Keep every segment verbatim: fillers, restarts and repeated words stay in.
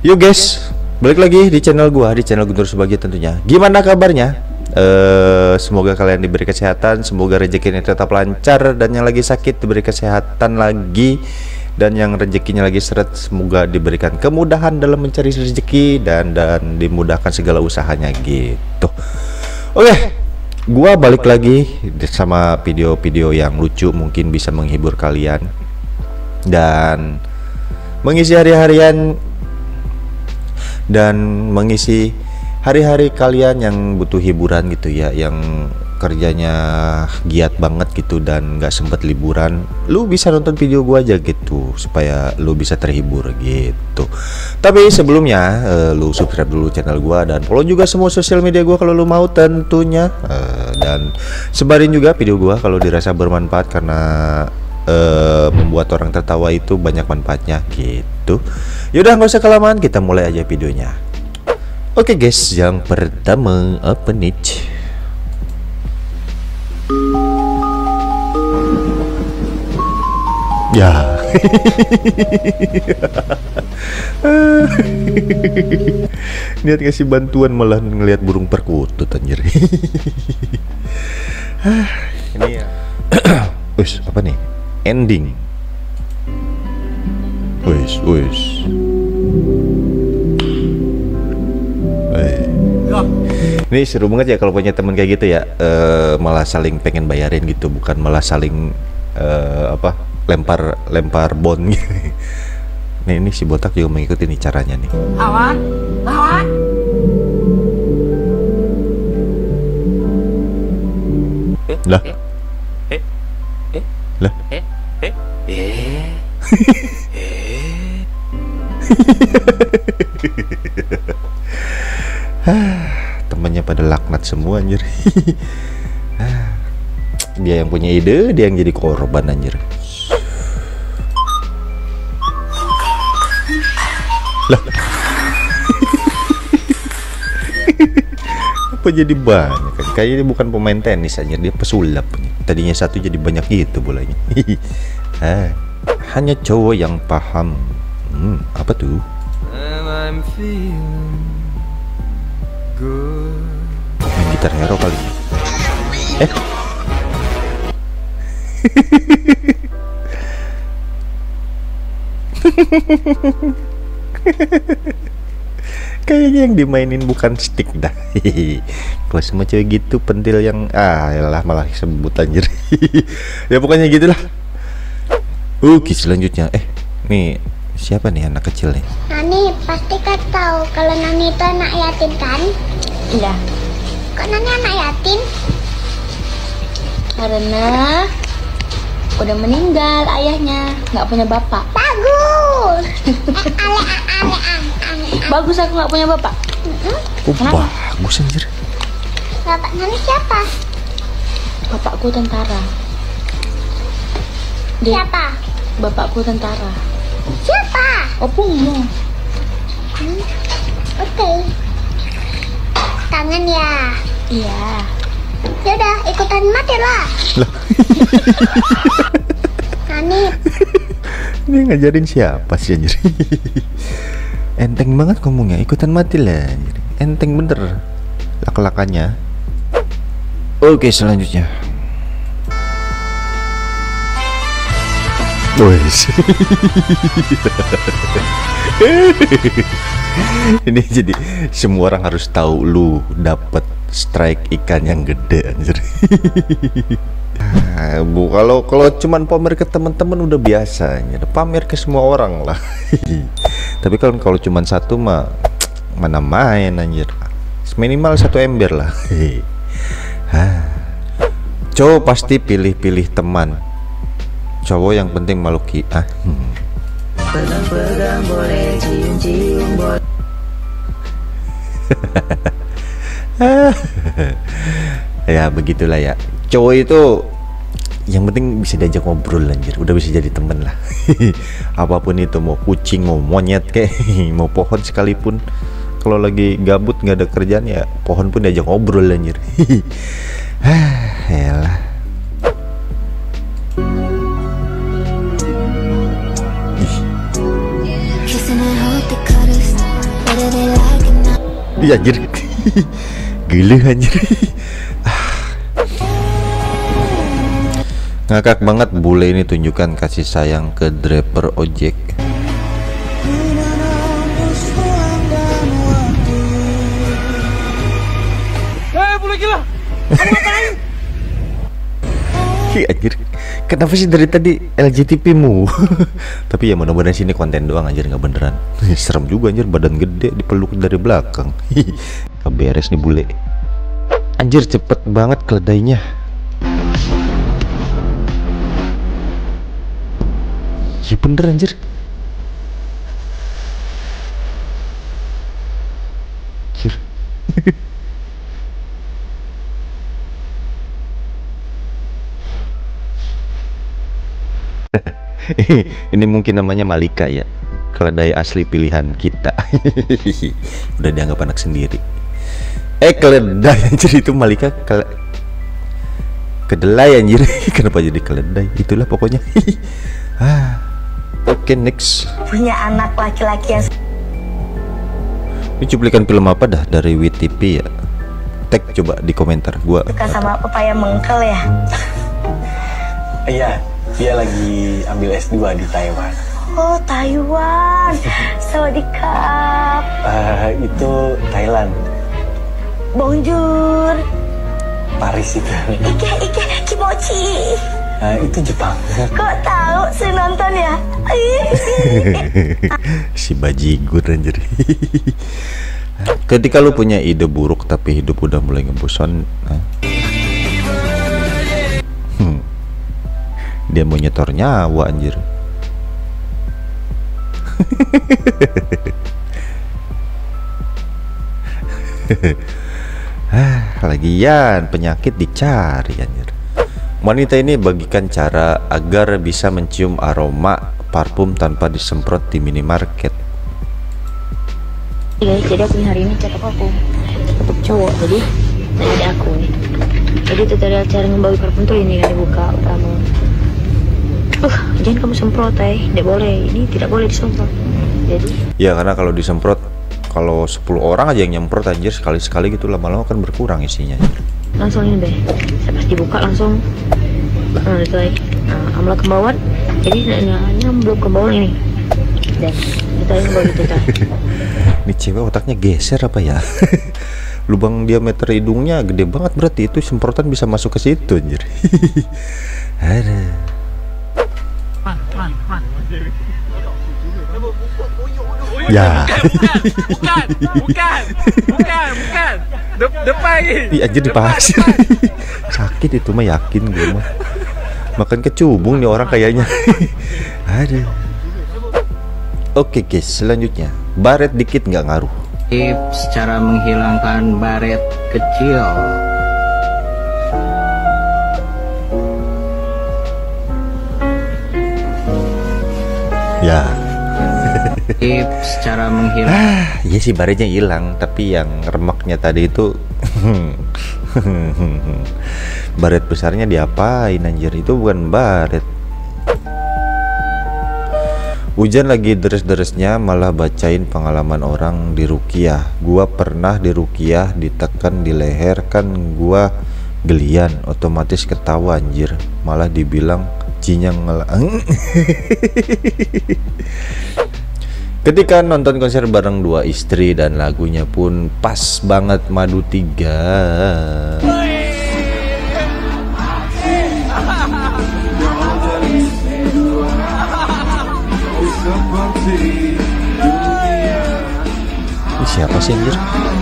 Yuk guys, balik lagi di channel gua, di channel Guntur Subagio tentunya. Gimana kabarnya? Uh, semoga kalian diberi kesehatan, semoga rezekinya tetap lancar, dan yang lagi sakit diberi kesehatan lagi, dan yang rezekinya lagi seret semoga diberikan kemudahan dalam mencari rezeki dan dan dimudahkan segala usahanya gitu. Oke, okay, gua balik lagi sama video-video yang lucu, mungkin bisa menghibur kalian dan mengisi hari-harian dan mengisi hari-hari kalian yang butuh hiburan gitu ya, yang kerjanya giat banget gitu dan nggak sempet liburan. Lu bisa nonton video gua aja gitu supaya lu bisa terhibur gitu. Tapi sebelumnya uh, lu subscribe dulu channel gua dan follow juga semua sosial media gua kalau lu mau tentunya, uh, dan sebarin juga video gua kalau dirasa bermanfaat, karena Uh, membuat orang tertawa itu banyak manfaatnya gitu. Yaudah nggak usah kelamaan, kita mulai aja videonya. Oke okay guys, yang pertama apa nih? Ya. Niat ngasih bantuan malah ngelihat burung perkutut anjir. Ini ya. Wis, apa nih? Ending. Wis, wis. Ini seru banget ya kalau punya teman kayak gitu ya, uh, malah saling pengen bayarin gitu, bukan malah saling uh, apa lempar lempar bon gitu. Nih, ini si botak juga mengikuti nih caranya nih. Lawan, lawan. Lah. Lah. Eh, eh, eh, Temennya pada laknat semua anjir. Dia yang punya ide, dia yang jadi korban anjir. Lah. Apa jadi banyak kan? Kayaknya dia bukan pemain tenis anjir, dia pesulap. Tadinya satu jadi banyak gitu bolanya. Hanya cowok yang paham. Hmm, apa tuh? Main gitar hero kali. Eh. Kayaknya yang dimainin bukan stick dah. Kalau semua cewek gitu pentil yang ah yalah malah sebut anjir. Ya pokoknya gitulah. Oke, selanjutnya eh nih siapa nih anak kecil nih? Nani pasti kan tahu kalau Nani itu anak yatim kan? Iya. Kok Nani anak yatim? Karena udah meninggal ayahnya, nggak punya bapak. Bagus. eh, ale, ale, ale, ale. Bagus aku nggak punya bapak. Mm-hmm. Oh, bagus anjir. Bapak Nani siapa? Bapakku tentara. Dia, Siapa? Bapakku tentara. Siapa? Opungmu. Hmm. Oke. Okay. Kangen ya? Iya. Yaudah ikutan mati lah. Lah. Nani. Ini ngajarin siapa sih anjir? Enteng banget ngomongnya, ikutan mati lah anjir. Enteng bener lak-lakannya. Oke, selanjutnya. Wes. Ini jadi semua orang harus tahu lu dapat strike ikan yang gede anjir. Bu, kalau kalau cuman pamer ke teman-teman udah biasa, ya. Pamer ke semua orang lah. Tapi kalau kalau cuman satu mah mana main anjir. Minimal satu ember lah. Cowok pasti pilih-pilih teman. Cowok yang penting makhluk ah. Hmm. pegang-pegang boleh, cium-cium boleh. Ya begitulah ya. Cowok itu yang penting bisa diajak ngobrol anjir, udah bisa jadi temen lah. Apapun itu, mau kucing, mau monyet kayak mau pohon sekalipun, kalau lagi gabut nggak ada kerjaan ya pohon pun diajak ngobrol anjir. Yalah. Iya anjir. Gila anjir. Ngakak banget bule ini tunjukkan kasih sayang ke driver ojek. Eh, bule gila. Kamu ngapain? Ih anjir. Kenapa sih dari tadi L G T P mu? Tapi ya mudah-mudahan sini konten doang anjir, nggak beneran. Serem juga anjir, badan gede dipeluk dari belakang. Keberes nih bule. Anjir cepet banget keledainya. Ya bener anjir. Anjir. Ini mungkin namanya Malika ya, keledai asli pilihan kita. Udah dianggap anak sendiri. Eh keledai anjir, itu Malika kele... kedelai anjir. Kenapa jadi keledai? Itulah pokoknya. Ah. Oke, okay, next. Punya anak laki-laki yang Ini cuplikan film apa dah dari W T P ya? Tag coba di komentar gua. suka sama pepaya mengkel ya. Iya, dia lagi ambil S dua di Taiwan. Oh, Taiwan. Sawadikap. Uh, itu Thailand, Bonjour. Paris itu. Ike, ike, kimochi. Uh, itu Jepang. Kok tahu sih nonton ya? Si bajigur anjir. Ketika lu punya ide buruk tapi hidup udah mulai ngebosan, hmm. dia mau nyetor nyawa anjir. Lagian penyakit dicari anjir. Wanita ini bagikan cara agar bisa mencium aroma parfum tanpa disemprot di minimarket. Guys, jadi aku hari ini cakap aku untuk cowok, jadi dari aku. Jadi tutorial cara ngebawa parfum tuh ini kan dibuka utama. Uh, jangan kamu semprot eh, tidak boleh. Ini tidak boleh disemprot. Jadi ya karena kalau disemprot, kalau sepuluh orang aja yang nyemprot anjir sekali-sekali gitu, lama-lama kan berkurang isinya. langsung ini deh, saya pas dibuka langsung nah itu lagi, nah amla kembauan, jadi hanya belum kembauan ini dan kita ini baru itu kan. Ini cewek otaknya geser apa ya? Lubang diameter hidungnya gede banget, berarti itu semprotan bisa masuk ke situ anjir. Ada. Ya. Bukan, bukan, bukan, bukan. De depan ini. Iya anjir di pasir. Sakit itu mah yakin gue mah. Makan kecubung nih orang kayaknya. Ada. Oke guys, selanjutnya baret dikit nggak ngaruh. Tips cara menghilangkan baret kecil. Ya. Tips cara menghilang. Ah, iya sih baretnya hilang, tapi yang remaknya tadi itu baret besarnya diapain anjir? Itu bukan baret. Hujan lagi deres-deresnya malah bacain pengalaman orang di rukiah. Gua pernah di rukiah, ditekan di leher, kan gua gelian, otomatis ketawa anjir. Malah dibilang cinyang ngelang. Ketika nonton konser bareng dua istri dan lagunya pun pas banget, Madu tiga. Ini siapa sih anjir?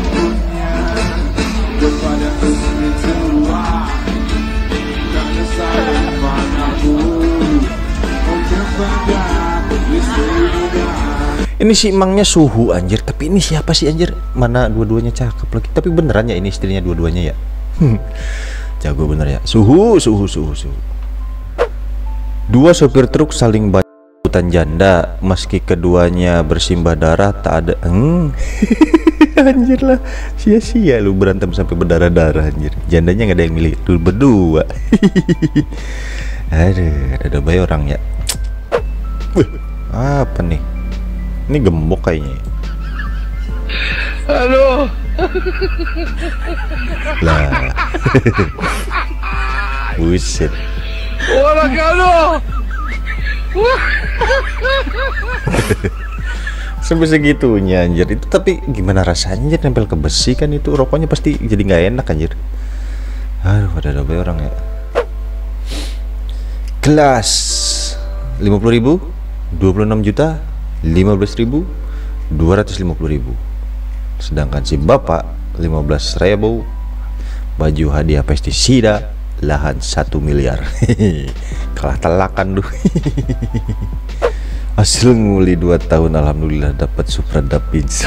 Ini si emangnya Suhu anjir, tapi ini siapa sih anjir? Mana dua-duanya cakep lagi. Tapi beneran ya ini istrinya dua-duanya ya? Jago bener ya. Suhu, Suhu, Suhu, Suhu. Dua sopir truk saling bacotan janda, meski keduanya bersimbah darah tak ada. Hmm. Anjir lah, sia-sia lu berantem sampai berdarah-darah anjir. Jandanya nggak ada yang milih, lu berdua. Aduh, ada bayi orang ya. Wih, apa nih? Ini gembok kayaknya. Aduh. Lah. Buset. Orang aduh. Sampai segitunya anjir. Itu tapi gimana rasanya anjir nempel ke besi kan, itu rokoknya pasti jadi nggak enak anjir. Aduh, ada ada orang ya. Kelas lima puluh ribu, dua puluh enam juta, lima belas ribu, dua ratus lima puluh ribu. Sedangkan si bapak lima belas ribu, baju hadiah pestisida, lahan satu miliar. Kalah telakan duh. Hasil nguli dua tahun, alhamdulillah dapat Supra Dapins.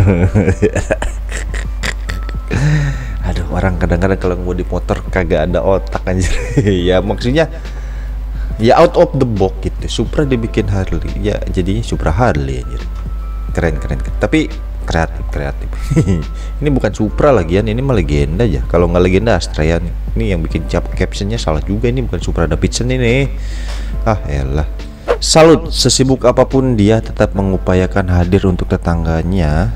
Aduh, orang kadang-kadang kalau mau di motor kagak ada otak anjir. Ya maksudnya ya out of the box gitu. Supra dibikin Harley, ya jadinya Supra Harley anjir. Keren keren, keren. Tapi kreatif kreatif. Ini bukan Supra lagian, ini mah legenda aja. Kalau nggak legenda Astrea nih. Ini yang bikin cap captionnya salah juga, ini bukan Supra Davidson ini. Ah elah. Salut, sesibuk apapun dia tetap mengupayakan hadir untuk tetangganya.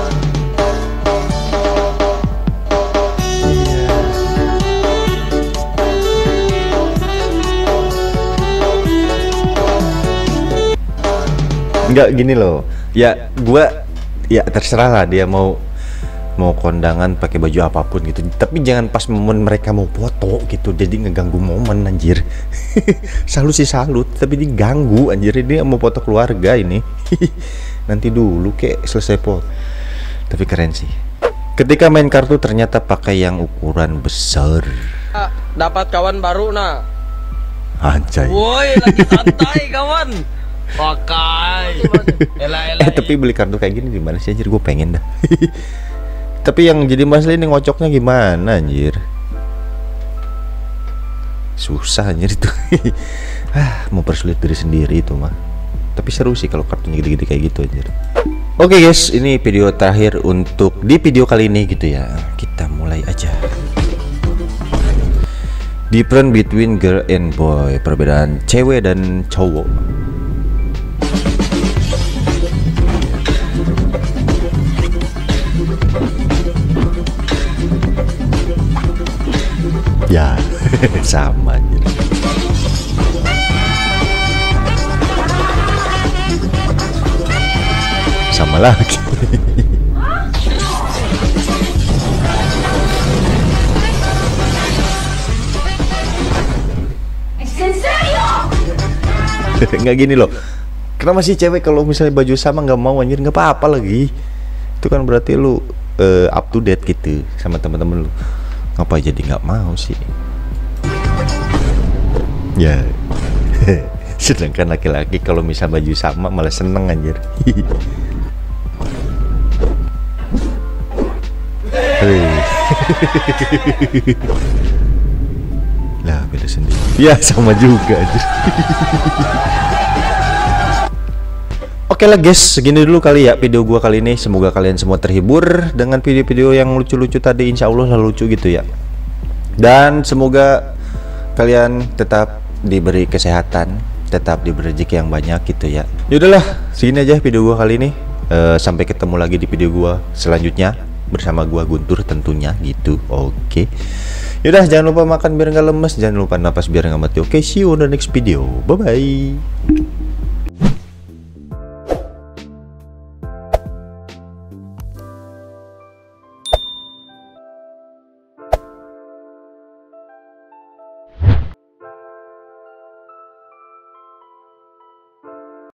Iya. Enggak gini loh. Ya gua ya terserah lah dia mau mau kondangan pakai baju apapun gitu, tapi jangan pas momen mereka mau foto gitu jadi ngeganggu momen anjir. Salut sih salut, tapi diganggu anjir, dia mau foto keluarga ini. Nanti dulu kek selesai foto. Tapi keren sih. Ketika main kartu ternyata pakai yang ukuran besar. Dapat kawan baru nah. Anjay. Woi, lagi santai kawan. Pakai. Elah elah. Eh tapi beli kartu kayak gini di mana sih anjir, gue pengen dah. Tapi yang jadi masalah ini ngocoknya gimana anjir? Susah anjir itu. Ah, mempersulit diri sendiri itu mah. Tapi seru sih kalau kartunya gede-gede kayak gitu anjir. Oke guys, ini video terakhir untuk di video kali ini gitu ya. Kita mulai aja. Different between girl and boy, perbedaan cewek dan cowok. Ya, sama aja. Sama lagi. Nggak gini loh. Kenapa sih cewek kalau misalnya baju sama nggak mau anjir, nggak apa-apa lagi. Itu kan berarti lu uh, up to date gitu sama teman-teman lu. Ngapa jadi nggak mau sih? Ya. Sedangkan laki-laki kalau misal baju sama malah seneng anjir. Lah beda sendiri. Ya sama juga anjir. Oke lah guys, segini dulu kali ya video gua kali ini. Semoga kalian semua terhibur dengan video-video yang lucu-lucu tadi. Insya Allah lah lucu gitu ya. Dan semoga kalian tetap diberi kesehatan, tetap diberi rezeki yang banyak gitu ya. Yaudahlah, segini aja video gua kali ini. e, Sampai ketemu lagi di video gua selanjutnya bersama gua Guntur tentunya gitu. Oke. Yaudah, jangan lupa makan biar nggak lemes, jangan lupa napas biar nggak mati. Oke, see you on the next video. Bye bye.